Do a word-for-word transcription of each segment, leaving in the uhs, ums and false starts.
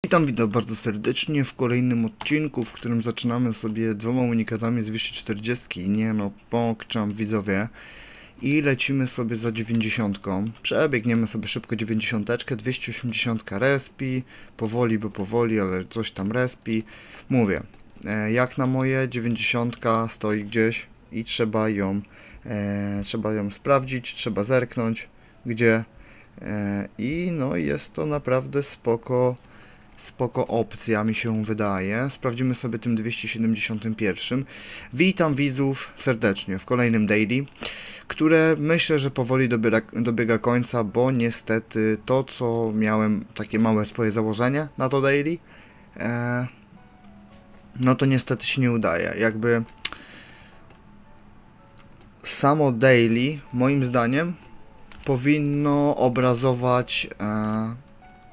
Witam, witam bardzo serdecznie w kolejnym odcinku, w którym zaczynamy sobie dwoma unikatami z dwieście czterdzieści. Nie no, pokczam widzowie. I lecimy sobie za dziewięćdziesiątką. Przebiegniemy sobie szybko dziewięćdziesiąteczkę, dwieście osiemdziesiąt respi. Powoli, bo powoli, ale coś tam respi. Mówię, e, jak na moje dziewięćdziesiątka stoi gdzieś i trzeba ją, e, trzeba ją sprawdzić, trzeba zerknąć, gdzie. E, I no jest to naprawdę spoko. Spoko opcja, mi się wydaje. Sprawdzimy sobie tym dwieście siedemdziesiąt jeden. Witam widzów serdecznie w kolejnym daily, które myślę, że powoli dobiega, dobiega końca, bo niestety to, co miałem, takie małe swoje założenie na to daily, e, no to niestety się nie udaje. Jakby samo daily, moim zdaniem, powinno obrazować... E,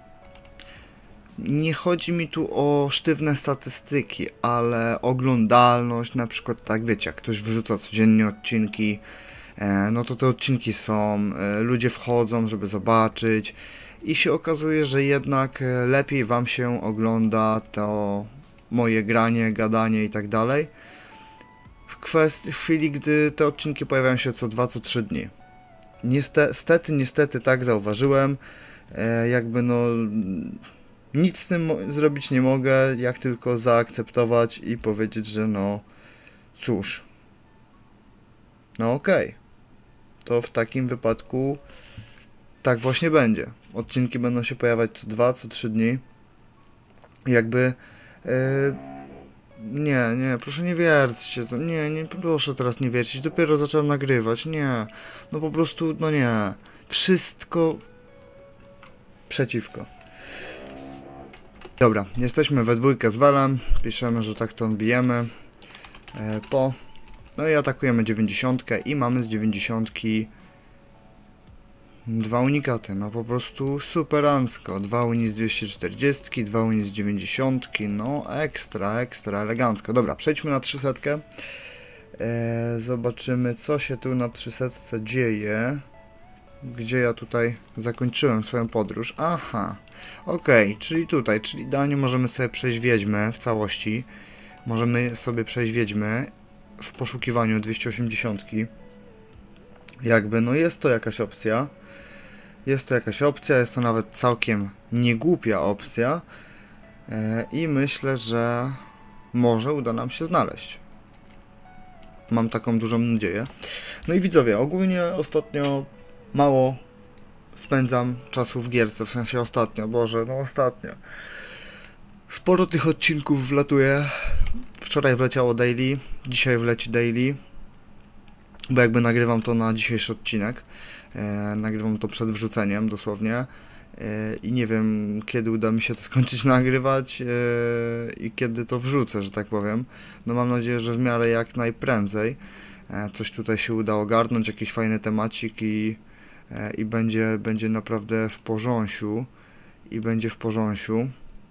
Nie chodzi mi tu o sztywne statystyki, ale oglądalność, na przykład tak wiecie, jak ktoś wrzuca codziennie odcinki, e, no to te odcinki są, e, ludzie wchodzą, żeby zobaczyć i się okazuje, że jednak lepiej wam się ogląda to moje granie, gadanie i tak dalej w kwestii, w chwili, gdy te odcinki pojawiają się co dwa, co trzy dni. Niestety, niestety tak zauważyłem, e, jakby no... Nic z tym zrobić nie mogę, jak tylko zaakceptować i powiedzieć, że no cóż, no okej, okay. To w takim wypadku tak właśnie będzie. Odcinki będą się pojawiać co dwa, co trzy dni. Jakby yy, nie, nie, proszę nie wierćcie, to nie, nie, proszę teraz nie wiercić, dopiero zacząłem nagrywać, nie, no po prostu, no nie, wszystko przeciwko. Dobra, jesteśmy we dwójkę z Welem, piszemy, że tak to bijemy e, po, no i atakujemy dziewięćdziesiątkę i mamy z dziewięćdziesiątki dwa unikaty, no po prostu superancko, dwa uni z dwieście czterdzieści, dwa uni z dziewięćdziesiątki, no ekstra, ekstra, elegancko. Dobra, przejdźmy na trzysta, e, zobaczymy co się tu na trzysta dzieje, gdzie ja tutaj zakończyłem swoją podróż, aha. Okej, okay, czyli tutaj, czyli idealnie możemy sobie przejść wiedźmę w całości. Możemy sobie przejść wiedźmę w poszukiwaniu dwieście osiemdziesiąt. Jakby, no jest to jakaś opcja. Jest to jakaś opcja, jest to nawet całkiem niegłupia opcja. Yy, I myślę, że może uda nam się znaleźć. Mam taką dużą nadzieję. No i widzowie, ogólnie ostatnio mało spędzam czasu w gierce, w sensie ostatnio, Boże, no ostatnio. Sporo tych odcinków wlatuje. Wczoraj wleciało daily, dzisiaj wleci daily, bo jakby nagrywam to na dzisiejszy odcinek. E, nagrywam to przed wrzuceniem dosłownie. E, I nie wiem, kiedy uda mi się to skończyć nagrywać e, i kiedy to wrzucę, że tak powiem. No mam nadzieję, że w miarę jak najprędzej. E, coś tutaj się uda ogarnąć, jakiś fajny temacik i i będzie, będzie naprawdę w porządku i będzie w porządku.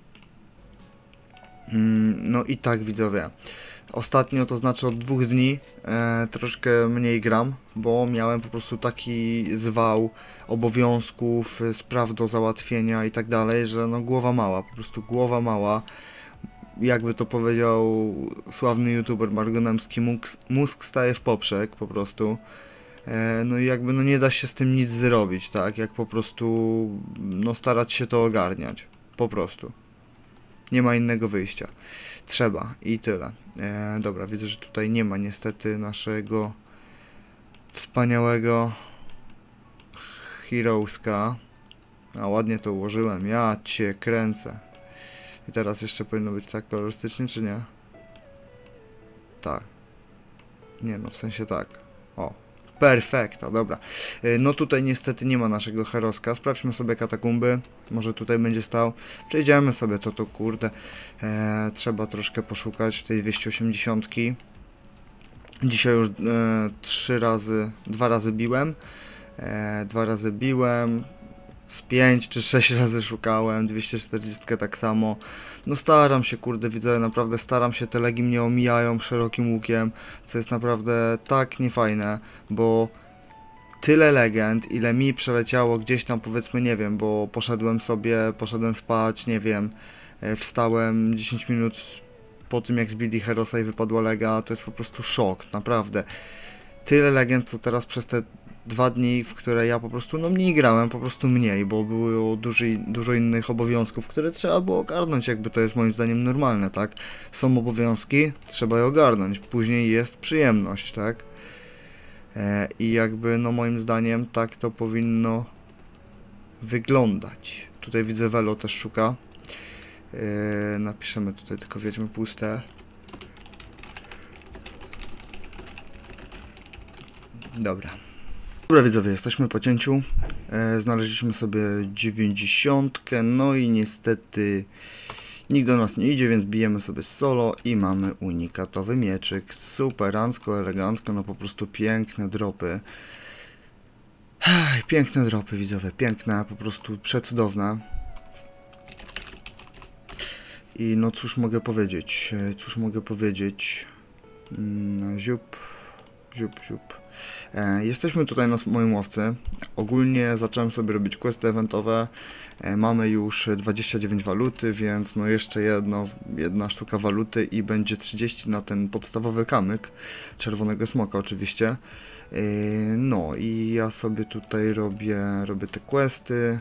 No i tak widzowie, ostatnio, to znaczy od dwóch dni e, troszkę mniej gram, bo miałem po prostu taki zwał obowiązków, spraw do załatwienia i tak dalej, że no głowa mała, po prostu głowa mała. Jakby to powiedział sławny youtuber Margonemski, mózg, mózg staje w poprzek po prostu. No i jakby no nie da się z tym nic zrobić, tak? Jak po prostu no starać się to ogarniać. Po prostu. Nie ma innego wyjścia. Trzeba i tyle. E, dobra, widzę, że tutaj nie ma niestety naszego wspaniałego Heroeska. A ładnie to ułożyłem. Ja cię kręcę. I teraz jeszcze powinno być tak kolorystycznie, czy nie? Tak. Nie no, w sensie tak. O. Perfekto, dobra. No tutaj niestety nie ma naszego heroska. Sprawdźmy sobie katakumby. Może tutaj będzie stał. Przejdziemy sobie to, to kurde. E, trzeba troszkę poszukać tej dwieście osiemdziesiąt. Dzisiaj już e, trzy razy, dwa razy biłem. E, dwa razy biłem. Z pięć czy sześć razy szukałem. dwieście czterdzieści tak samo. No staram się, kurde, widzę, naprawdę staram się, te legi mnie omijają szerokim łukiem, co jest naprawdę tak niefajne, bo tyle legend, ile mi przeleciało gdzieś tam, powiedzmy, nie wiem, bo poszedłem sobie, poszedłem spać, nie wiem, e, wstałem dziesięć minut po tym jak zbili Herosa i wypadła Lega, to jest po prostu szok, naprawdę. Tyle legend, co teraz przez te dwa dni, w które ja po prostu no mniej grałem, po prostu mniej, bo było dużo, dużo innych obowiązków, które trzeba było ogarnąć, jakby to jest moim zdaniem normalne, tak? Są obowiązki, trzeba je ogarnąć, później jest przyjemność, tak? E, I jakby no moim zdaniem tak to powinno wyglądać. Tutaj widzę Velo też szuka. E, napiszemy tutaj, tylko wiedźmy puste. Dobra. Dobra widzowie, jesteśmy po cięciu. E, znaleźliśmy sobie dziewięćdziesiątkę, no i niestety nikt do nas nie idzie, więc bijemy sobie solo i mamy unikatowy mieczyk. Superancko, elegancko, no po prostu piękne dropy. Ech, piękne dropy widzowie, piękne, po prostu przecudowne. I no cóż mogę powiedzieć, cóż mogę powiedzieć, mm, ziup, ziup, ziup. E, jesteśmy tutaj na moim łowcy. Ogólnie zacząłem sobie robić questy eventowe. E, mamy już dwadzieścia dziewięć waluty, więc no jeszcze jedno, jedna sztuka waluty i będzie trzydzieści na ten podstawowy kamyk. Czerwonego smoka oczywiście. E, no i ja sobie tutaj robię, robię te questy.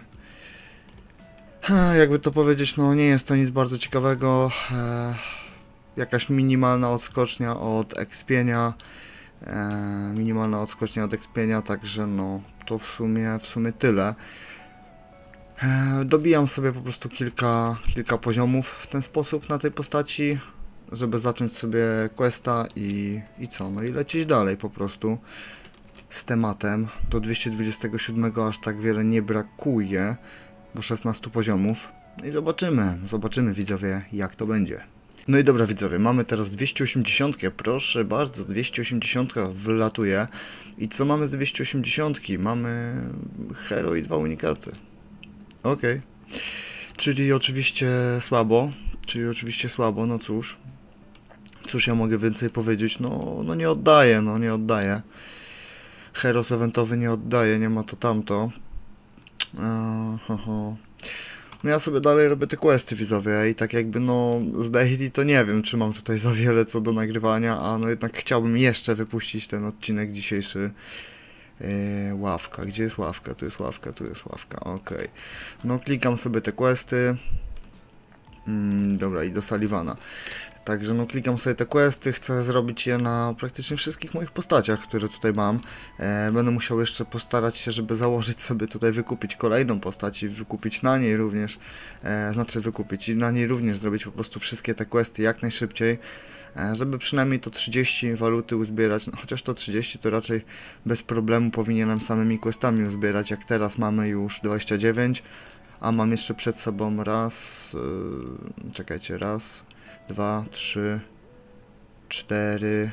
E, jakby to powiedzieć, no nie jest to nic bardzo ciekawego. E, jakaś minimalna odskocznia od expienia. E, minimalna odskocznia od expienia, także no to w sumie, w sumie tyle. E, dobijam sobie po prostu kilka, kilka poziomów w ten sposób na tej postaci, żeby zacząć sobie questa i, i co, no i lecieć dalej po prostu z tematem. Do dwieście dwudziestego siódmego aż tak wiele nie brakuje, bo szesnaście poziomów. No i zobaczymy, zobaczymy widzowie jak to będzie. No i dobra widzowie, mamy teraz dwieście osiemdziesiąt, proszę bardzo, dwieście osiemdziesiąt wylatuje. I co mamy z dwieście osiemdziesiąt? Mamy hero i dwa unikaty. Okej. Okay. Czyli oczywiście słabo, czyli oczywiście słabo, no cóż. Cóż ja mogę więcej powiedzieć, no, no nie oddaję, no nie oddaję. Heros eventowy nie oddaje, nie ma to tamto. Uh, ho, ho. No ja sobie dalej robię te questy widzowie i tak jakby no z daily to nie wiem czy mam tutaj za wiele co do nagrywania, a no jednak chciałbym jeszcze wypuścić ten odcinek dzisiejszy. Yy, ławka, gdzie jest ławka? Tu jest ławka, tu jest ławka, okej. Okay. No klikam sobie te questy. Mm, dobra i do Sullivana. Także no klikam sobie te questy, chcę zrobić je na praktycznie wszystkich moich postaciach, które tutaj mam. E, będę musiał jeszcze postarać się, żeby założyć sobie tutaj, wykupić kolejną postać i wykupić na niej również, e, znaczy wykupić i na niej również zrobić po prostu wszystkie te questy jak najszybciej, e, żeby przynajmniej to trzydzieści waluty uzbierać, no, chociaż to trzydzieści to raczej bez problemu powinienem samymi questami uzbierać, jak teraz mamy już dwadzieścia dziewięć, a mam jeszcze przed sobą raz, yy, czekajcie, raz, dwa, trzy, cztery,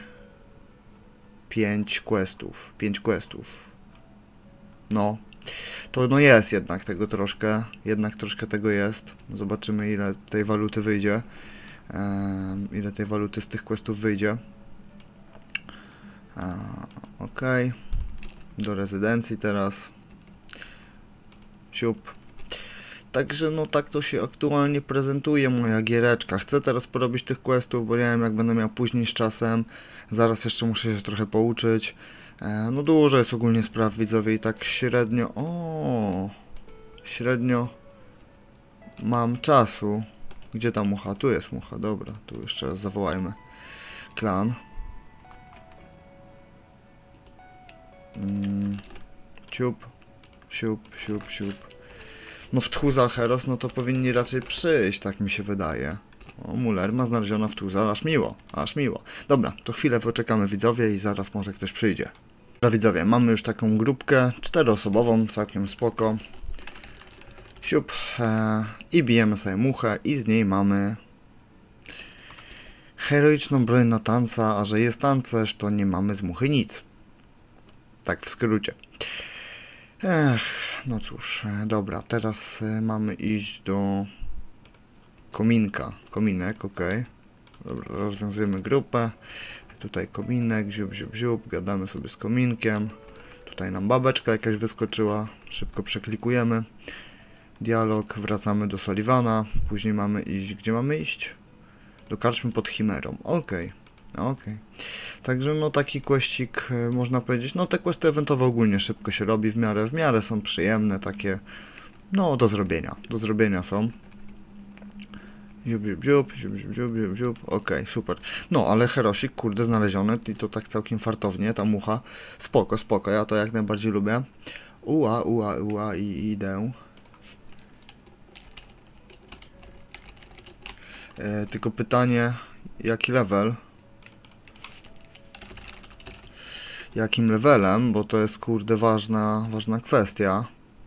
pięć questów, pięć questów. No, to no jest jednak tego troszkę, jednak troszkę tego jest. Zobaczymy ile tej waluty wyjdzie, yy, ile tej waluty z tych questów wyjdzie. Yy, ok, do rezydencji teraz. Siup. Także no tak to się aktualnie prezentuje moja giereczka. Chcę teraz porobić tych questów, bo nie wiem jak będę miał później z czasem. Zaraz jeszcze muszę się trochę pouczyć. E, no dużo jest ogólnie spraw widzowie i tak średnio... O, średnio mam czasu. Gdzie ta mucha? Tu jest mucha, dobra. Tu jeszcze raz zawołajmy klan. Mm, ciup, siup, siup, siup. No w Tchuza Heros, no to powinni raczej przyjść, tak mi się wydaje. O, Muller ma znaleziona w Tchuza, aż miło, aż miło. Dobra, to chwilę poczekamy widzowie i zaraz może ktoś przyjdzie. Dobra widzowie, mamy już taką grupkę, czteroosobową, całkiem spoko. Siup, e, i bijemy sobie muchę i z niej mamy heroiczną broń na tanca, a że jest tancerz, to nie mamy z muchy nic. Tak w skrócie. Ech, no cóż, dobra, teraz mamy iść do kominka, kominek, ok. Dobra, rozwiązujemy grupę, tutaj kominek, ziup, ziup, ziup, gadamy sobie z kominkiem. Tutaj nam babeczka jakaś wyskoczyła, szybko przeklikujemy. Dialog, wracamy do Sullivana, później mamy iść, gdzie mamy iść? Do karczmy pod Chimerą, okej, okay. okej. Okay. Także no taki questik, można powiedzieć, no te questy eventowe ogólnie szybko się robi, w miarę, w miarę są przyjemne, takie, no do zrobienia, do zrobienia są. Ziup, ziup, ziup, ziup, ziup, ziup, ziup, ziup. Okej, okay, super. No, ale herosik, kurde, znaleziony i to tak całkiem fartownie, ta mucha. Spoko, spoko, ja to jak najbardziej lubię. Ua, ua, ua i idę. E, tylko pytanie, jaki level? Jakim levelem, bo to jest, kurde, ważna, ważna kwestia.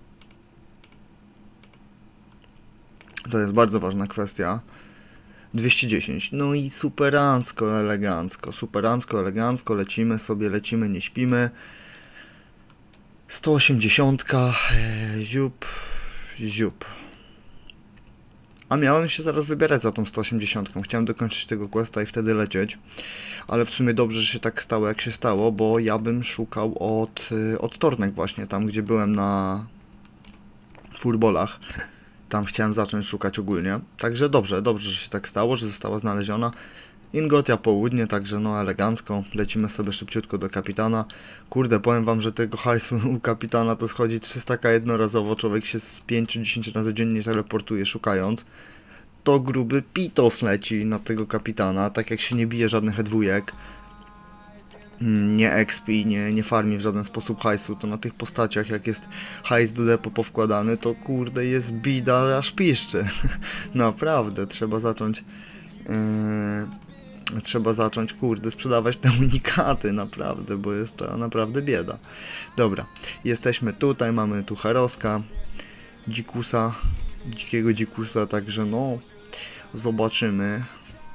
To jest bardzo ważna kwestia. dwieście dziesięć. No i superancko, elegancko. Superancko, elegancko. Lecimy sobie, lecimy, nie śpimy. sto osiemdziesiąt. E, ziup. Ziup. A miałem się zaraz wybierać za tą sto osiemdziesiąt. Chciałem dokończyć tego questa i wtedy lecieć. Ale w sumie dobrze, że się tak stało, jak się stało, bo ja bym szukał od, od Tornek właśnie, tam gdzie byłem na fullbolach. Tam chciałem zacząć szukać ogólnie. Także dobrze, dobrze, że się tak stało, że została znaleziona. Ingotia południe, także no elegancko. Lecimy sobie szybciutko do kapitana. Kurde, powiem wam, że tego hajsu u kapitana to schodzi trzysta ka jednorazowo. Człowiek się z pięć do dziesięciu razy dziennie teleportuje szukając. To gruby pitos leci na tego kapitana, tak jak się nie bije żadnych E dwa. Nie expi, nie, nie farmi w żaden sposób hajsu, to na tych postaciach jak jest hajs do depo powkładany, to kurde jest bida aż piszczy. Naprawdę, trzeba zacząć yy, trzeba zacząć kurde sprzedawać te unikaty, naprawdę, bo jest to naprawdę bieda. Dobra, jesteśmy tutaj, mamy tu heroska, dzikusa, dzikiego dzikusa, także no zobaczymy.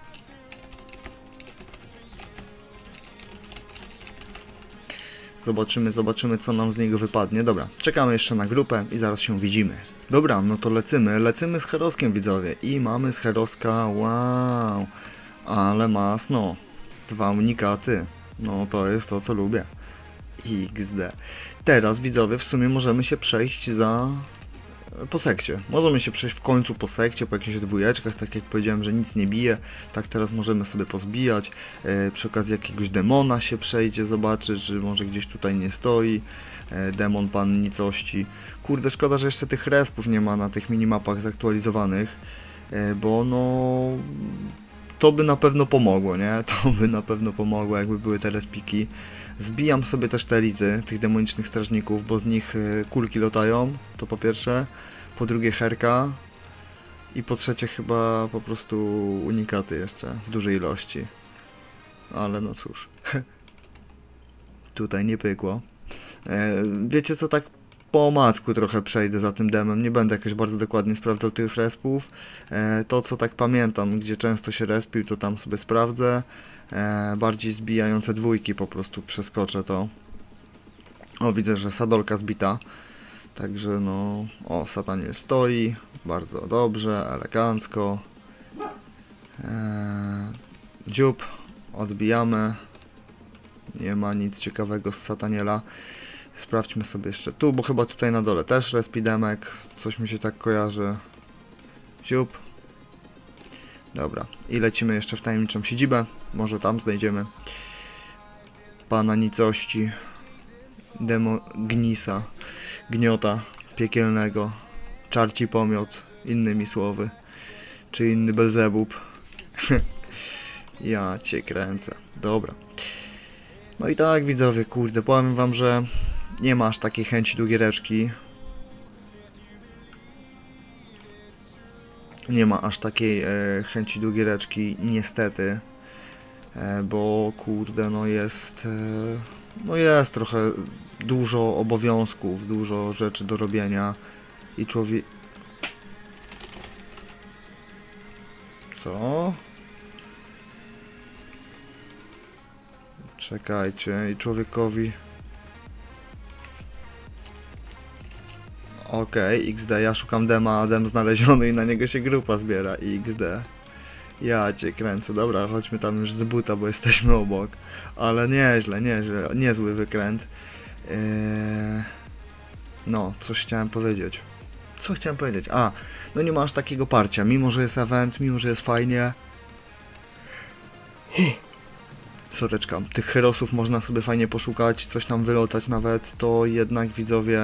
Zobaczymy, zobaczymy co nam z niego wypadnie. Dobra, czekamy jeszcze na grupę i zaraz się widzimy. Dobra, no to lecimy, lecimy z heroskiem widzowie. I mamy z heroska, wow, ale masno. Dwa unikaty, no to jest to co lubię. iks de. Teraz widzowie w sumie możemy się przejść za... po sekcie. Możemy się przejść w końcu po sekcie, po jakichś dwójeczkach, tak jak powiedziałem, że nic nie bije. Tak teraz możemy sobie pozbijać. E, przy okazji jakiegoś demona się przejdzie, zobaczy, czy może gdzieś tutaj nie stoi. E, demon pan nicości. Kurde, szkoda, że jeszcze tych respów nie ma na tych minimapach zaktualizowanych, e, bo no... to by na pewno pomogło, nie? To by na pewno pomogło, jakby były te respiki. Zbijam sobie też te elity, tych demonicznych strażników, bo z nich kulki latają, to po pierwsze. Po drugie herka. I po trzecie chyba po prostu unikaty jeszcze, w dużej ilości. Ale no cóż. Tutaj nie pykło. E, wiecie co, tak po omacku trochę przejdę za tym demem, nie będę jakoś bardzo dokładnie sprawdzał tych respów. E, to co tak pamiętam, gdzie często się respił, to tam sobie sprawdzę. E, bardziej zbijające dwójki po prostu przeskoczę to. O, widzę, że sadolka zbita. Także no, o, satanie stoi. Bardzo dobrze, elegancko. E, dziób, odbijamy. Nie ma nic ciekawego z sataniela. Sprawdźmy sobie jeszcze tu, bo chyba tutaj na dole też respidemek. Coś mi się tak kojarzy. Ziup. Dobra. I lecimy jeszcze w tajemniczą siedzibę. Może tam znajdziemy pana nicości. Demo gnisa. Gniota piekielnego. Czarci pomiot. Innymi słowy. Czy inny Belzebub. Ja cię kręcę. Dobra. No i tak widzowie, kurde, powiem wam, że nie ma aż takiej chęci do giereczki. Nie ma aż takiej e, chęci do giereczki, niestety. E, bo kurde, no jest... E, no jest trochę dużo obowiązków, dużo rzeczy do robienia. I człowiek... Co? Czekajcie, i człowiekowi... Okej, okay, iks de, ja szukam dema, a dem znaleziony i na niego się grupa zbiera, iks de. Ja cię kręcę, dobra, chodźmy tam już z buta, bo jesteśmy obok. Ale nieźle, nieźle, niezły wykręt. Eee... No, coś chciałem powiedzieć. Co chciałem powiedzieć? A, no nie masz takiego parcia, mimo że jest event, mimo że jest fajnie. Soreczka, tych herosów można sobie fajnie poszukać, coś tam wylotać nawet, to jednak widzowie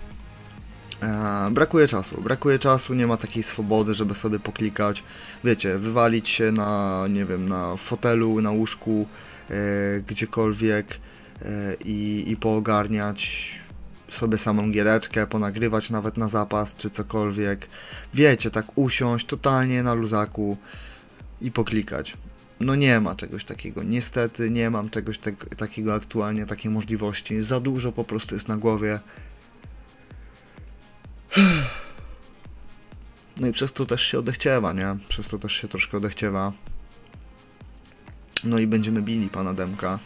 e, brakuje czasu, brakuje czasu, nie ma takiej swobody, żeby sobie poklikać, wiecie, wywalić się na, nie wiem, na fotelu, na łóżku, e, gdziekolwiek e, i, i poogarniać sobie samą giereczkę, ponagrywać nawet na zapas, czy cokolwiek, wiecie, tak usiąść totalnie na luzaku i poklikać. No nie ma czegoś takiego, niestety nie mam czegoś tak, takiego aktualnie, takiej możliwości, za dużo po prostu jest na głowie. No i przez to też się odechciewa, nie? Przez to też się troszkę odechciewa. No i będziemy bili pana Demka.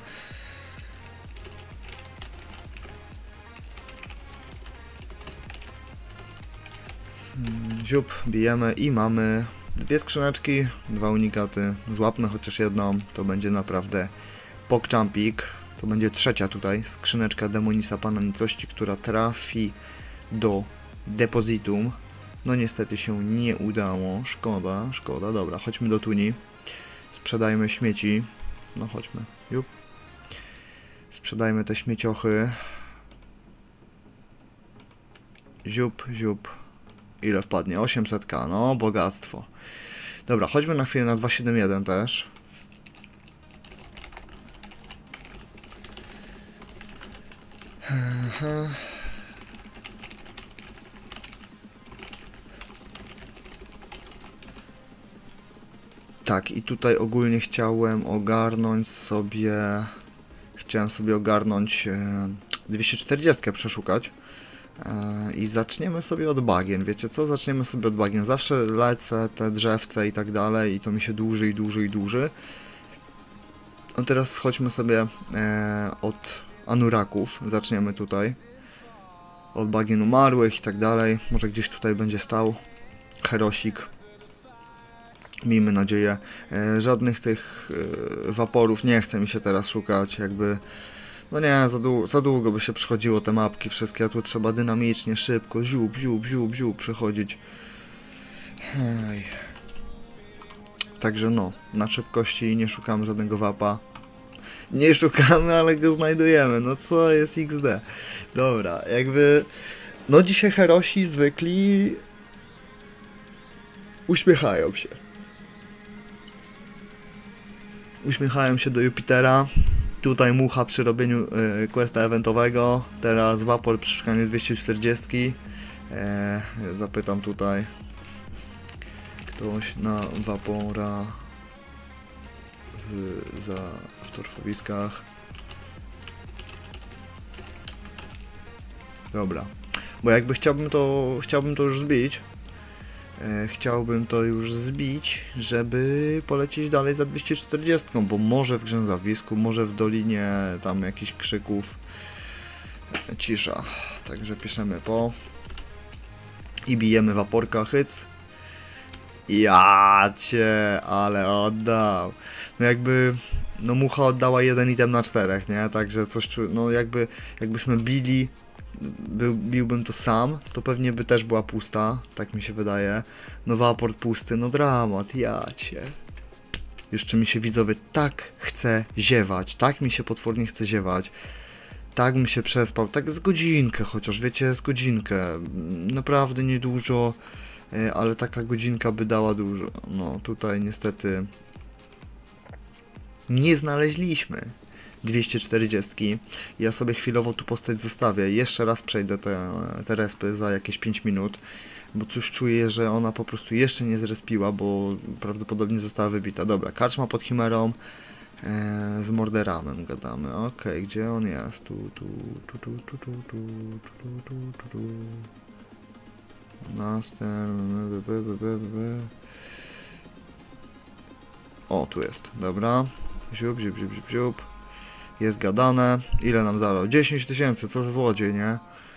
Ziup, bijemy i mamy dwie skrzyneczki, dwa unikaty, złapmy chociaż jedną, to będzie naprawdę pokczampik. To będzie trzecia tutaj skrzyneczka Demonisa Pana Nicości, która trafi do depozytum. No niestety się nie udało, szkoda, szkoda, dobra, chodźmy do Tuni, sprzedajmy śmieci, no chodźmy, jup. Sprzedajmy te śmieciochy, ziup, ziup. Ile wpadnie? osiemset ka, no bogactwo. Dobra, chodźmy na chwilę na dwieście siedemdziesiąt jeden też. Tak, i tutaj ogólnie chciałem ogarnąć sobie... Chciałem sobie ogarnąć e, dwieście czterdzieści przeszukać. I zaczniemy sobie od bagien, wiecie co? Zaczniemy sobie od bagien. Zawsze lecę te drzewce i tak dalej i to mi się dłuży i dłuży i dłuży. A teraz chodźmy sobie e, od anuraków. Zaczniemy tutaj. Od bagien umarłych i tak dalej. Może gdzieś tutaj będzie stał herosik. Miejmy nadzieję. E, żadnych tych e, waporów nie chce mi się teraz szukać, jakby... No nie, za, dłu za długo by się przechodziło te mapki wszystkie, a tu trzeba dynamicznie, szybko, ziup, ziup, ziup, ziup przechodzić. Hej. Także no, na szybkości nie szukamy żadnego wapa. Nie szukamy, ale go znajdujemy, no co jest iks de. Dobra, jakby... No dzisiaj herosi zwykli... uśmiechają się. Uśmiechają się do Jupitera. Tutaj mucha przy robieniu y, questa eventowego, teraz wapor przy szukaniu dwieście czterdzieści. E, zapytam tutaj ktoś na wapora w, za, w torfowiskach. Dobra, bo jakby chciałbym to, chciałbym to już zbić. E, chciałbym to już zbić, żeby polecieć dalej za dwieście czterdzieści, bo może w Grzęzawisku, może w Dolinie tam jakichś krzyków. E, cisza, także piszemy po i bijemy waporka, hyc. Ja cię, ale oddał. No jakby, no mucha oddała jeden item na czterech, nie? Także coś, no jakby, jakbyśmy bili, By, biłbym to sam, to pewnie by też była pusta, tak mi się wydaje. No waport pusty, no dramat, ja cię. Jeszcze mi się, widzowie, tak chce ziewać, tak mi się potwornie chce ziewać. Tak bym się przespał, tak z godzinkę chociaż, wiecie, z godzinkę. Naprawdę niedużo, ale taka godzinka by dała dużo. No tutaj niestety nie znaleźliśmy dwieście czterdzieści. Ja sobie chwilowo tu postać zostawię. Jeszcze raz przejdę te, te respy za jakieś pięć minut, bo coś czuję, że ona po prostu jeszcze nie zrespiła, bo prawdopodobnie została wybita. Dobra, karczma pod chimerą, e, z morderamem gadamy. Okej, okay, gdzie on jest? Tu, tu, tu, tu, tu, tu, tu, tu, tu, tu, tu. Następny. O, tu jest, dobra. Ziup, ziup, ziup, ziup, ziup. Jest gadane. Ile nam zadał? dziesięć tysięcy, co za złodziej, nie?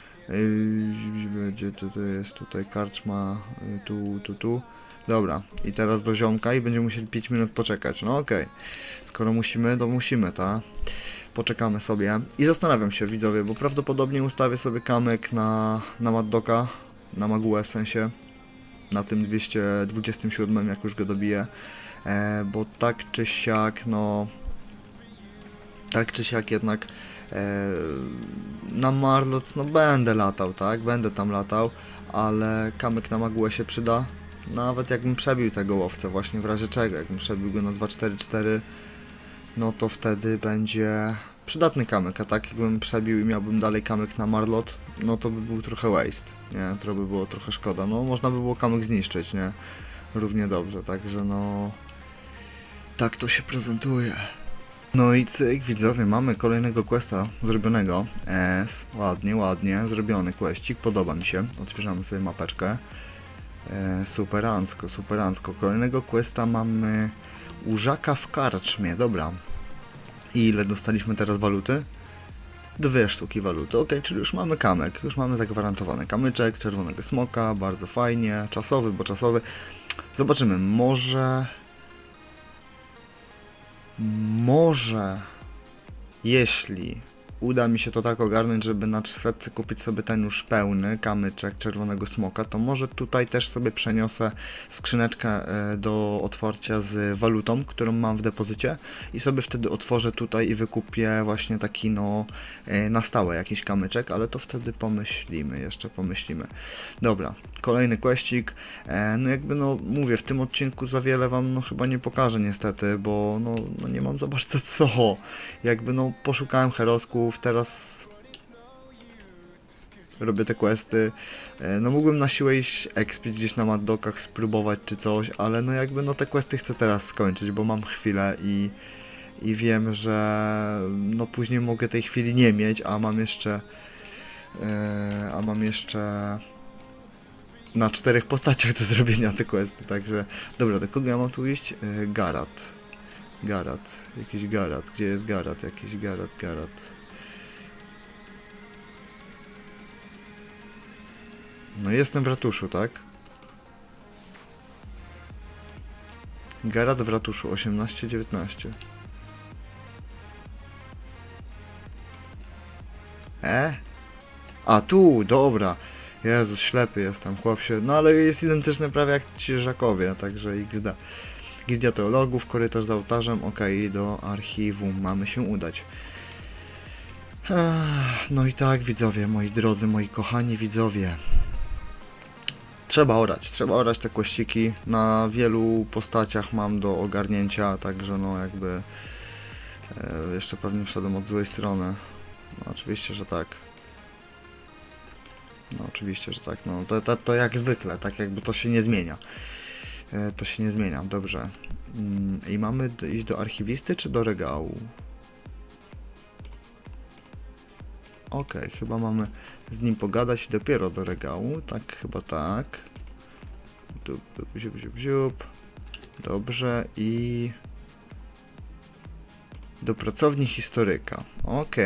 Gdzie to, to jest tutaj karczma, tu, tu, tu. Dobra, i teraz do ziomka i będziemy musieli pięć minut poczekać. No okej, okay. Skoro musimy, to musimy, ta. Poczekamy sobie. I zastanawiam się, widzowie, bo prawdopodobnie ustawię sobie kamyk na, na Maddoka. na Magułę, w sensie na tym dwieście dwudziestym siódmym, jak już go dobiję, e, bo tak czy siak, no tak czy siak jednak e, na Marlot, no będę latał, tak, będę tam latał, ale kamyk na Magułę się przyda, nawet jakbym przebił tego łowcę, właśnie w razie czego, jakbym przebił go na dwa cztery cztery, no to wtedy będzie przydatny kamyk, a tak jakbym przebił i miałbym dalej kamyk na Marlot, no to by był trochę waste, nie, to by było trochę szkoda, no można by było kamyk zniszczyć, nie, równie dobrze, także no, tak to się prezentuje. No i cyk, widzowie, mamy kolejnego questa zrobionego, es, ładnie, ładnie, zrobiony questik, podoba mi się, otwieramy sobie mapeczkę, e, superancko, superancko, kolejnego questa mamy Użaka w karczmie, dobra. I ile dostaliśmy teraz waluty? Dwie sztuki waluty, ok, czyli już mamy kamyk, już mamy zagwarantowany kamyczek, czerwonego smoka, bardzo fajnie, czasowy, bo czasowy. Zobaczymy, może... Może... Jeśli uda mi się to tak ogarnąć, żeby na trzysetce kupić sobie ten już pełny kamyczek czerwonego smoka, to może tutaj też sobie przeniosę skrzyneczkę do otwarcia z walutą, którą mam w depozycie i sobie wtedy otworzę tutaj i wykupię właśnie taki no na stałe jakiś kamyczek, ale to wtedy pomyślimy, jeszcze pomyślimy. Dobra, kolejny questik, no jakby no mówię, w tym odcinku za wiele wam no chyba nie pokażę niestety, bo no, no nie mam za bardzo co, jakby no poszukałem herosków, teraz robię te questy, no mógłbym na siłę iść expić gdzieś na Maddokach, spróbować czy coś, ale no jakby no te questy chcę teraz skończyć, bo mam chwilę i, i wiem, że no później mogę tej chwili nie mieć, a mam jeszcze yy, a mam jeszcze na czterech postaciach do zrobienia te questy, także dobra, do kogo ja mam tu iść? Yy, Garat. Garat, jakiś Garat, gdzie jest Garat? Jakiś Garat, Garat. No jestem w ratuszu, tak? Garat w ratuszu, osiemnaście dziewiętnaście. E? A tu, dobra. Jezus, ślepy jestem, chłop się... No ale jest identyczny prawie jak ci Żakowie, także iks de. Gildia Teologów, korytarz za ołtarzem, ok, do archiwum mamy się udać. No i tak, widzowie, moi drodzy, moi kochani widzowie. Trzeba orać, trzeba orać te kościki. Na wielu postaciach mam do ogarnięcia, także no jakby... E, jeszcze pewnie wszedłem od złej strony. No oczywiście, że tak. No oczywiście, że tak, no to, to, to jak zwykle, tak jakby to się nie zmienia. E, to się nie zmienia, dobrze. I mamy iść do archiwisty czy do regału? Ok, chyba mamy z nim pogadać i dopiero do regału, tak, chyba tak. Dup, dup, ziup, ziup, ziup. Dobrze, i do pracowni historyka. Ok.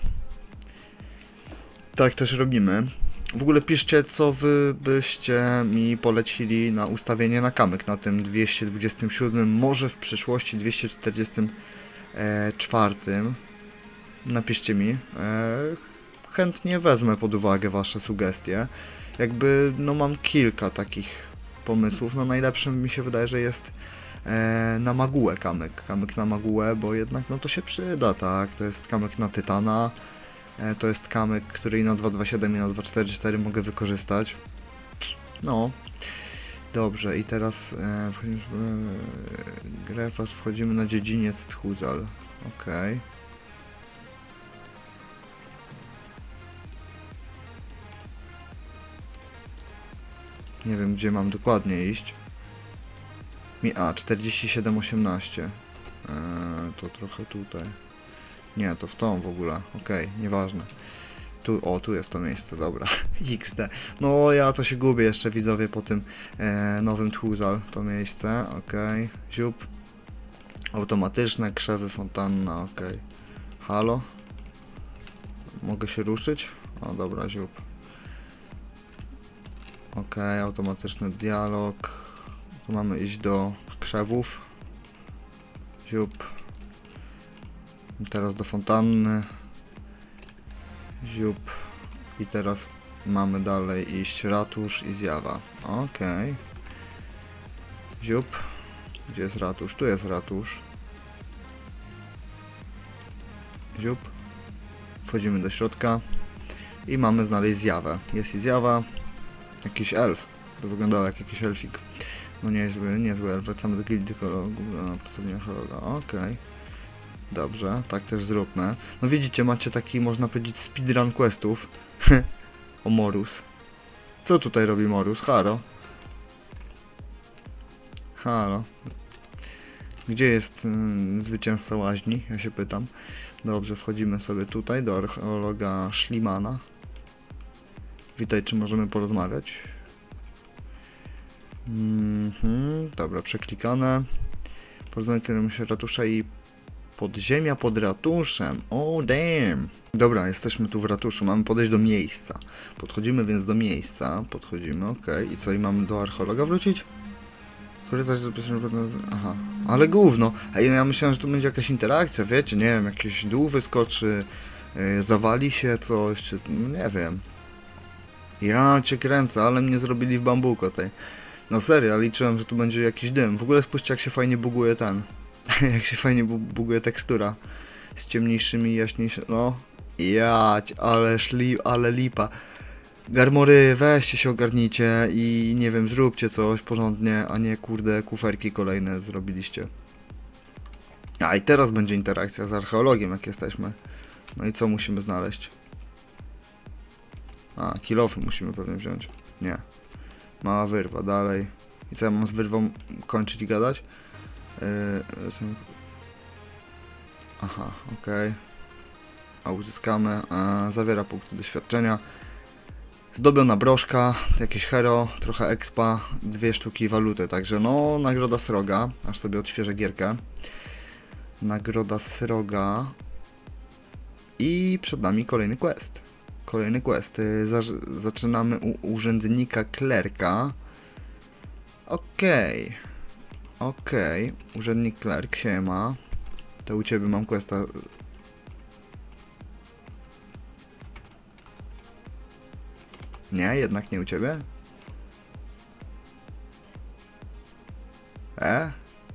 Tak też robimy. W ogóle piszcie, co wy byście mi polecili na ustawienie na kamyk na tym dwieście dwudziestym siódmym, może w przyszłości dwieście czterdziestym czwartym. Napiszcie mi. Chętnie wezmę pod uwagę wasze sugestie. Jakby, no mam kilka takich pomysłów. No najlepszym mi się wydaje, że jest na Magułę kamyk. Kamyk na Magułę, bo jednak no to się przyda, tak? To jest kamyk na Tytana. To jest kamyk, który i na dwa dwa siedem i na dwa cztery cztery mogę wykorzystać. No. Dobrze, i teraz e, wchodzimy, e, Grefas, wchodzimy na dziedziniec Tchuzal. Okej. Okay. Nie wiem, gdzie mam dokładnie iść. Mi, a, czterdzieści siedem osiemnaście. E, to trochę tutaj. Nie, to w tą w ogóle. Okej, okay, nieważne. Tu, o, tu jest to miejsce, dobra. iks de. No, ja to się gubię jeszcze, widzowie, po tym e, nowym Tchuzal, to miejsce. Okej, okay. Ziup. Automatyczne, krzewy, fontanna, okej. Okay. Halo? Mogę się ruszyć? O, dobra, ziup. Okej, okay, automatyczny dialog. Tu mamy iść do krzewów. Ziup. Teraz do fontanny. Ziup. I teraz Mamy dalej iść ratusz i zjawa. Okej. Okay. Ziup. Gdzie jest ratusz? Tu jest ratusz. Ziup. Wchodzimy do środka. I mamy znaleźć zjawę. Jest i zjawa. Jakiś elf. To wyglądało jak jakiś elfik. No niezły, niezły elf. Wracamy do gildii pracownika archeologa. Okej. Okay. Dobrze, tak też zróbmy. No widzicie, macie taki, można powiedzieć, speedrun questów. O Morus. Co tutaj robi Morus? Halo? Halo? Gdzie jest yy, zwycięzca łaźni? Ja się pytam. Dobrze, wchodzimy sobie tutaj do archeologa Schlimana. Witaj, czy możemy porozmawiać? Mhm, dobra, przeklikane. Porozmawiam, kierujemy się ratusza i podziemia pod ratuszem. O, damn. Dobra, jesteśmy tu w ratuszu. Mamy podejść do miejsca. Podchodzimy więc do miejsca. Podchodzimy, ok. I co? I mamy do archeologa wrócić? Korytarz do... Aha. Ale gówno. A ja myślałem, że tu będzie jakaś interakcja, wiecie? Nie wiem, jakiś dół wyskoczy, yy, zawali się coś, czy... nie wiem. Ja cię kręcę, ale mnie zrobili w bambuko tej. No serio, liczyłem, że tu będzie jakiś dym. W ogóle spójrzcie, jak się fajnie buguje ten. Jak się fajnie bu buguje tekstura. Z ciemniejszymi, jaśniejszymi. No. Jać, ale szli, ale lipa. Garmory, weźcie się ogarnijcie i nie wiem, zróbcie coś porządnie, a nie kurde kuferki kolejne zrobiliście. A i teraz będzie interakcja z archeologiem, jak jesteśmy. No i co musimy znaleźć? A, kilofy musimy pewnie wziąć. Nie. Mała wyrwa, dalej. I co ja mam z wyrwą kończyć i gadać? Yy, aha, okej. Okay. A uzyskamy. Yy, zawiera punkty doświadczenia. Zdobiona broszka, jakieś hero, trochę expa, dwie sztuki waluty. Także no, nagroda sroga. Aż sobie odświeżę gierkę. Nagroda sroga. I przed nami kolejny quest. Kolejny quest. Zaczynamy u urzędnika klerka. Okej. Okay. Okej. Okay. Urzędnik klerk, siema. To u ciebie mam questa. Nie, jednak nie u ciebie. E?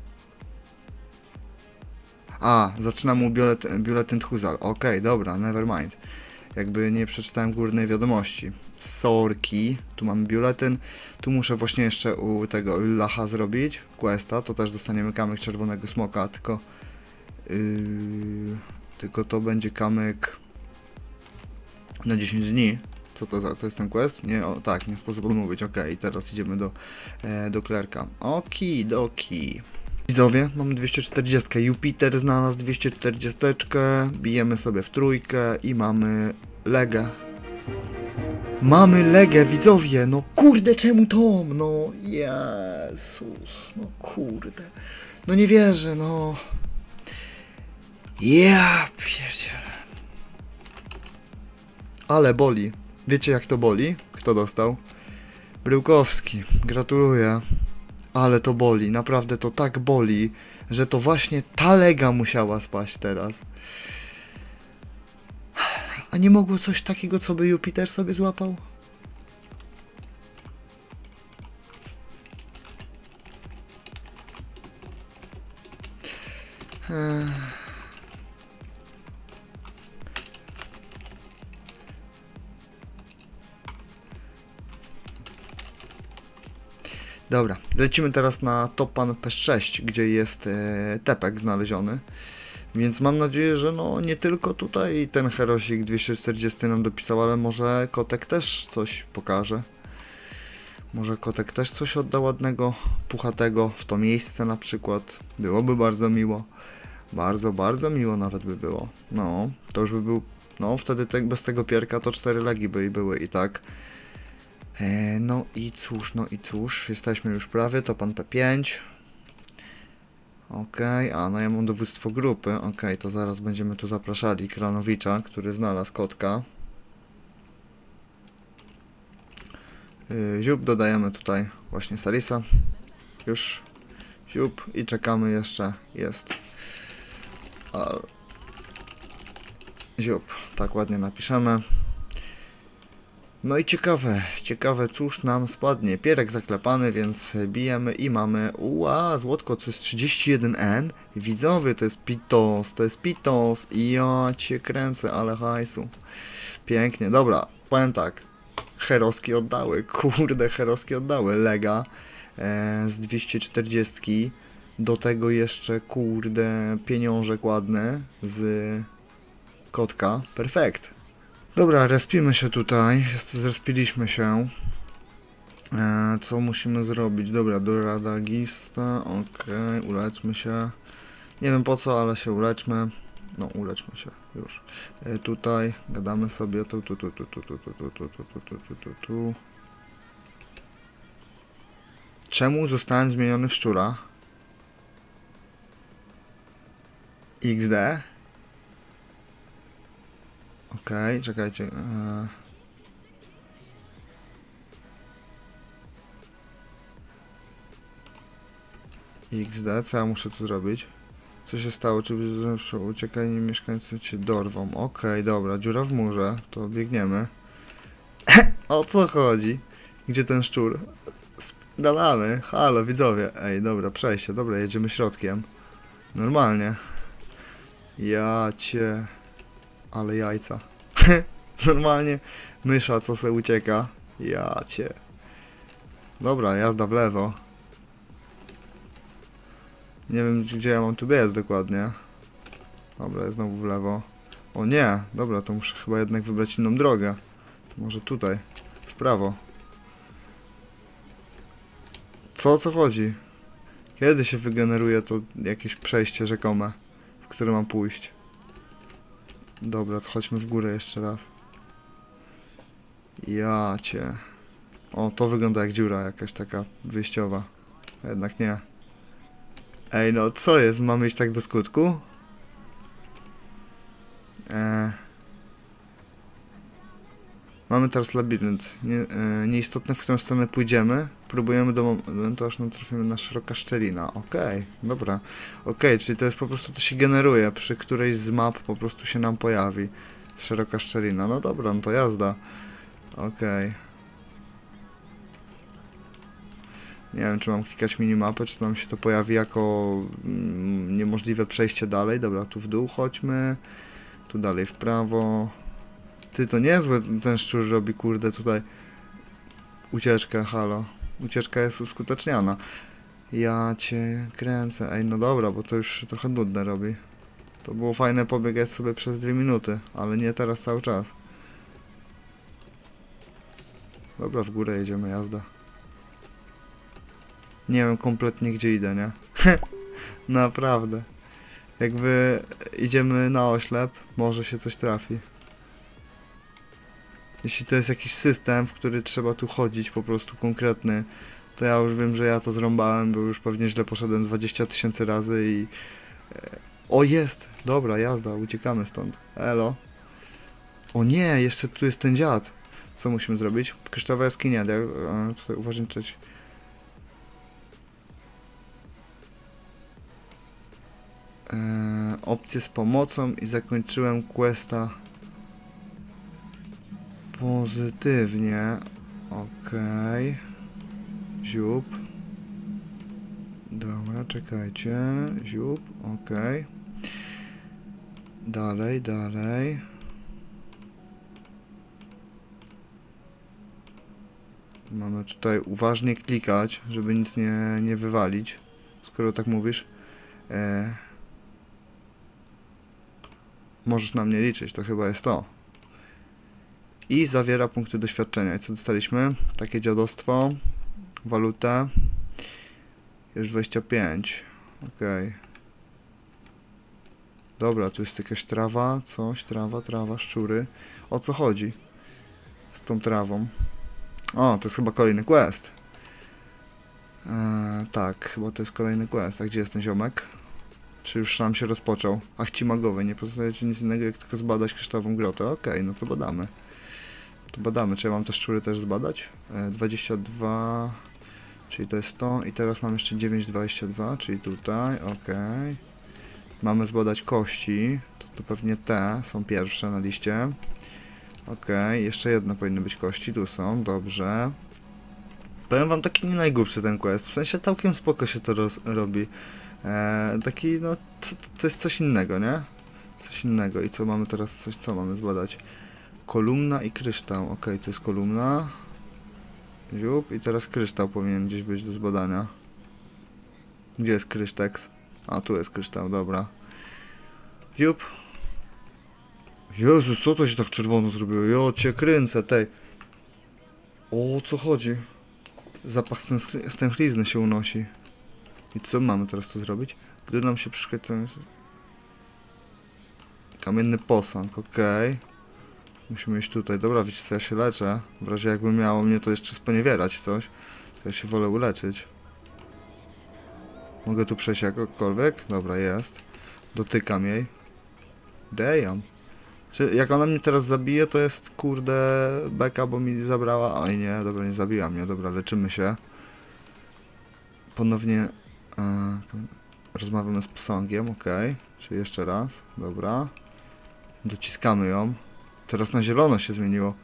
A, zaczynam u biuletyn, biuletyn Tchuzal. Okej, okay, dobra, never mind. Jakby nie przeczytałem górnej wiadomości. Sorki, tu mamy biuletyn. Tu muszę właśnie jeszcze u tego Lacha zrobić questa, to też dostaniemy kamyk czerwonego smoka, tylko yy, tylko to będzie kamyk na dziesięć dni. Co to za, to jest ten quest? Nie, o, tak, nie sposób odmówić, ok, i teraz idziemy do, e, do klerka. Okidoki. Widzowie, mamy dwieście czterdzieści, Jupiter znalazł dwieście czterdzieści, bijemy sobie w trójkę i mamy legę. Mamy legę, widzowie, no kurde, czemu Tom, no Jezus, no kurde, no nie wierzę, no. Ja pierdzielę. Ale boli. Wiecie jak to boli? Kto dostał? Bryłkowski, gratuluję. Ale to boli, naprawdę to tak boli, że to właśnie ta lega musiała spaść teraz. A nie mogło coś takiego, co by Jupiter sobie złapał? Ech. Dobra, lecimy teraz na Topan P sześć, gdzie jest e, tepek znaleziony. Więc mam nadzieję, że no nie tylko tutaj ten herosik dwieście czterdzieści nam dopisał, ale może kotek też coś pokaże. Może kotek też coś odda ładnego, puchatego w to miejsce na przykład. Byłoby bardzo miło. Bardzo, bardzo miło nawet by było. No, to już by był, no wtedy te, bez tego pierka to cztery legi by były i tak. E, no i cóż, no i cóż, jesteśmy już prawie, to pan P pięć. Okej, okay. A no ja mam dowództwo grupy, okej, okay, to zaraz będziemy tu zapraszali Kranowicza, który znalazł kotka. Yy, ziup, dodajemy tutaj właśnie Salisa. Już ziup i czekamy jeszcze, jest. A... Ziup, tak ładnie napiszemy. No i ciekawe, ciekawe cóż nam spadnie. Pierek zaklepany, więc bijemy i mamy... Ua, złotko, to jest trzydzieści jeden N. Widzowie, to jest Pitos, to jest Pitos. I ja cię kręcę, ale hajsu. Pięknie, dobra, powiem tak. Heroski oddały, kurde, heroski oddały. Lega e, z dwieście czterdzieści. Do tego jeszcze, kurde, pieniążek ładny z kotka. Perfekt. Dobra, respimy się tutaj. Zrespiliśmy się. E, co musimy zrobić? Dobra, do radagista. Okej, okay, uleczmy się. Nie wiem po co, ale się uleczmy. No, uleczmy się już. E, tutaj gadamy sobie tu, tu, tu, tu, tu, tu, tu, tu, tu, tu, tu, tu, tu, tu, tu. Czemu zostałem zmieniony w szczura? iks de. Okej, okay, czekajcie. E... iks de, co ja muszę tu zrobić? Co się stało? Czy uciekanie mieszkańcy cię dorwą? Okej, okay, dobra, dziura w murze, to biegniemy. O co chodzi? Gdzie ten szczur? Spindalamy, halo widzowie. Ej, dobra, przejście, dobra, jedziemy środkiem. Normalnie. Ja cię... Ale jajca. Normalnie mysza, co se ucieka. Ja cię. Dobra, jazda w lewo. Nie wiem, gdzie ja mam tu biec dokładnie. Dobra, jest znowu w lewo. O nie, dobra, to muszę chyba jednak wybrać inną drogę. To może tutaj, w prawo. Co o co chodzi? Kiedy się wygeneruje to jakieś przejście rzekome, w które mam pójść? Dobra, to chodźmy w górę jeszcze raz. Ja cię. O, to wygląda jak dziura jakaś taka wyjściowa. Jednak nie. Ej, no co jest? Mamy iść tak do skutku? Eee. Mamy teraz labirynt. Nie, e, nieistotne, w którą stronę pójdziemy. Próbujemy do momentu, aż natrafimy na szeroka szczelina. Okej, okay, dobra. Okej, okay, czyli to jest po prostu, to się generuje. Przy którejś z map po prostu się nam pojawi szeroka szczelina. No dobra, no to jazda. Okej. Okay. Nie wiem, czy mam klikać minimapę, czy nam się to pojawi jako mm, niemożliwe przejście dalej. Dobra, tu w dół chodźmy. Tu dalej w prawo. Ty, to niezłe ten szczur robi, kurde, tutaj ucieczkę, halo. Ucieczka jest uskuteczniana. Ja cię kręcę. Ej, no dobra, bo to już trochę nudne robi. To było fajne pobiegać sobie przez dwie minuty, ale nie teraz cały czas. Dobra, w górę jedziemy, jazda. Nie wiem kompletnie gdzie idę, nie? Naprawdę. Jakby idziemy na oślep, może się coś trafi. Jeśli to jest jakiś system, w który trzeba tu chodzić po prostu konkretny, to ja już wiem, że ja to zrąbałem, bo już pewnie źle poszedłem dwadzieścia tysięcy razy i... O, jest! Dobra, jazda, uciekamy stąd. Elo. O nie, jeszcze tu jest ten dziad. Co musimy zrobić? Kryształowa jaskinia, ja, tutaj uważać. Eee, opcje z pomocą i zakończyłem questa pozytywnie. Okej. Okay. Ziup. Dobra, czekajcie. Ziup, okej. Okay. Dalej, dalej. Mamy tutaj uważnie klikać, żeby nic nie, nie wywalić. Skoro tak mówisz. E... Możesz na mnie liczyć, to chyba jest to. I zawiera punkty doświadczenia. I co dostaliśmy? Takie dziadostwo. Walutę. Już dwadzieścia pięć. Okej. Okay. Dobra, tu jest jakaś trawa, coś, trawa, trawa, szczury. O co chodzi z tą trawą? O, to jest chyba kolejny quest. Eee, tak, chyba to jest kolejny quest. A gdzie jest ten ziomek? Czy już nam się rozpoczął? Ach, ci magowie, nie pozostaje ci nic innego, jak tylko zbadać kryształową grotę. Okej, okay, no to badamy. To badamy. Czy ja mam te szczury też zbadać? Eee, dwadzieścia dwa, czyli to jest to. I teraz mam jeszcze dziewięć, dwadzieścia dwa, czyli tutaj. Okej. Okay. Mamy zbadać kości. To, to pewnie te są pierwsze na liście. Okej, okay, jeszcze jedno powinny być kości, tu są, dobrze. Powiem wam, taki nie najgłupszy ten quest, w sensie całkiem spoko się to roz, robi. Eee, taki, no, to, to jest coś innego, nie? Coś innego. I co mamy teraz, coś, co mamy zbadać? Kolumna i kryształ, okej, okay, to jest kolumna. Ziup, i teraz kryształ powinien gdzieś być do zbadania. Gdzie jest kryszteks? A, tu jest kryształ, dobra. Ziup. Jezus, co to się tak czerwono zrobiło? Jo, cię kręcę, tej. O co chodzi? Zapach stęchlizny się unosi. I co mamy teraz tu zrobić? Gdy nam się przyszkodzą... Kamienny posąg, okej. Okay. Musimy iść tutaj. Dobra, wiecie co, ja się leczę. W razie jakby miało mnie to jeszcze sponiewierać coś, to ja się wolę uleczyć. Mogę tu przejść jakkolwiek? Dobra, jest. Dotykam jej. Damn. Czy jak ona mnie teraz zabije, to jest kurde beka, bo mi zabrała. Oj nie, dobra, nie zabiła mnie. Dobra, leczymy się. Ponownie e, rozmawiamy z posągiem, ok. Czyli jeszcze raz, dobra. Dociskamy ją. Teraz na zielono się zmieniło.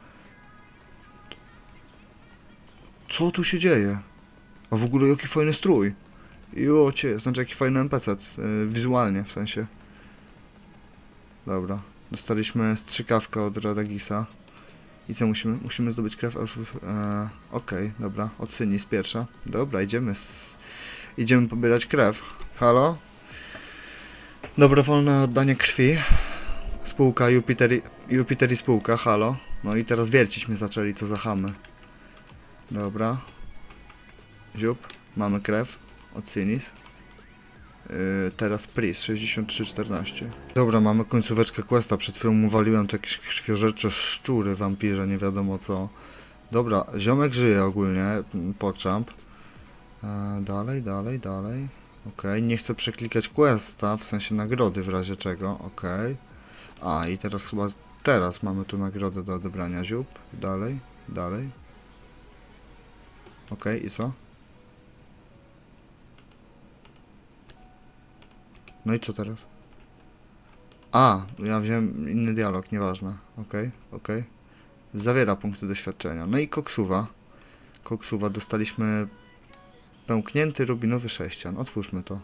Co tu się dzieje? A w ogóle jaki fajny strój. Jocie, znaczy jaki fajny N P C, yy, wizualnie w sensie. Dobra, dostaliśmy strzykawkę od Radagisa. I co musimy? Musimy zdobyć krew elfów. Yy, Okej, okay, dobra, od Synis pierwsza. Dobra, idziemy z... Idziemy pobierać krew. Halo? Dobrowolne oddanie krwi. Spółka Jupiteri, Jupiteri spółka, halo. No i teraz wiercić mnie zaczęli, co za chamy. Dobra. Ziup, mamy krew od Synis. Yy, teraz Pris, sześćdziesiąt trzy czternaście. Dobra, mamy końcóweczkę questa. Przed chwilą uwaliłem to jakieś krwiożercze szczury, wampirze, nie wiadomo co. Dobra, ziomek żyje ogólnie, pokczamp. Yy, dalej, dalej, dalej. Okej, okay. Nie chcę przeklikać questa, w sensie nagrody w razie czego, okej. Okay. A, i teraz chyba, teraz mamy tu nagrodę do odebrania, ziup. Dalej, dalej. Okej, okay, i co? No i co teraz? A, ja wziąłem inny dialog, nieważne. Okej, okay, okej. Okay. Zawiera punkty doświadczenia. No i koksuwa. Koksuwa, dostaliśmy pęknięty rubinowy sześcian. Otwórzmy to.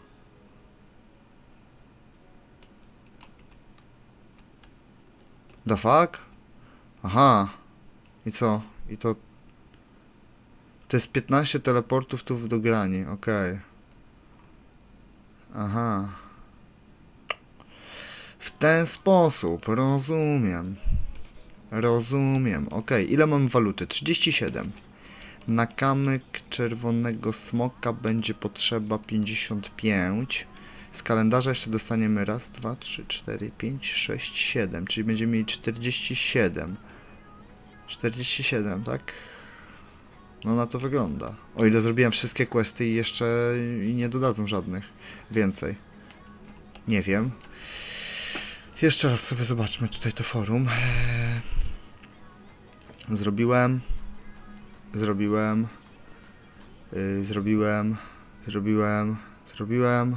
The fuck? Aha. I co? I to... To jest piętnaście teleportów tu do grani, okej. Okay. Aha. W ten sposób, rozumiem. Rozumiem, okej. Okay. Ile mam waluty? trzydzieści siedem. Na kamyk czerwonego smoka będzie potrzeba pięćdziesiąt pięć. Z kalendarza jeszcze dostaniemy raz, dwa, trzy, cztery, pięć, sześć, siedem. Czyli będziemy mieli czterdzieści siedem. czterdzieści siedem, tak? No na to wygląda. O ile zrobiłem wszystkie questy i jeszcze i nie dodadzą żadnych więcej. Nie wiem. Jeszcze raz sobie zobaczmy tutaj to forum. Zrobiłem. Zrobiłem. Yy, zrobiłem. Zrobiłem. Zrobiłem.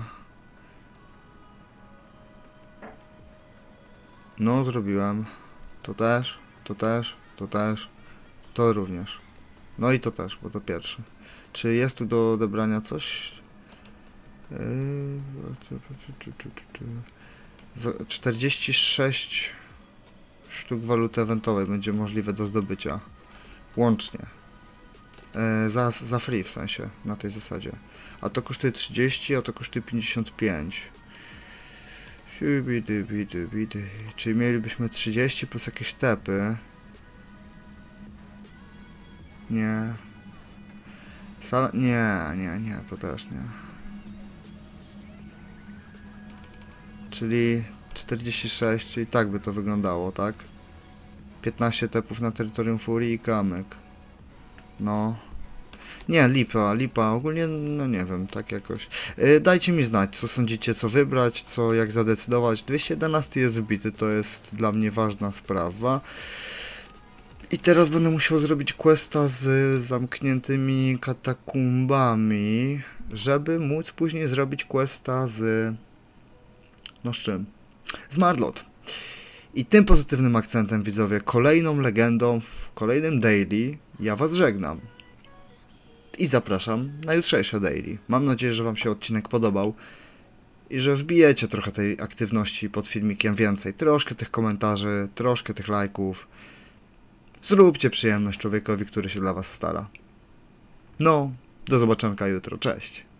No zrobiłem. To też. To też. To też. To również. No i to też, bo to pierwszy. Czy jest tu do odebrania coś? Yy, czterdzieści sześć sztuk waluty eventowej będzie możliwe do zdobycia. Łącznie. Yy, za, za free w sensie, na tej zasadzie. A to kosztuje trzydzieści, a to kosztuje pięćdziesiąt pięć. Czyli mielibyśmy trzydzieści plus jakieś tepy. Nie. Sala... Nie, nie, nie, to też nie. Czyli czterdzieści sześć, czyli tak by to wyglądało, tak? piętnaście tepów na terytorium Furii i kamyk. No. Nie, lipa, lipa, ogólnie, no nie wiem, tak jakoś. Yy, dajcie mi znać, co sądzicie, co wybrać, co, jak zadecydować. dwieście jedenaście jest wbity, to jest dla mnie ważna sprawa. I teraz będę musiał zrobić questa z zamkniętymi katakumbami, żeby móc później zrobić questa z... No z czym? Z Marlot. I tym pozytywnym akcentem, widzowie, kolejną legendą w kolejnym daily ja was żegnam. I zapraszam na jutrzejsze daily. Mam nadzieję, że wam się odcinek podobał i że wbijecie trochę tej aktywności pod filmikiem więcej. Troszkę tych komentarzy, troszkę tych lajków. Zróbcie przyjemność człowiekowi, który się dla was stara. No, do zobaczenia jutro. Cześć.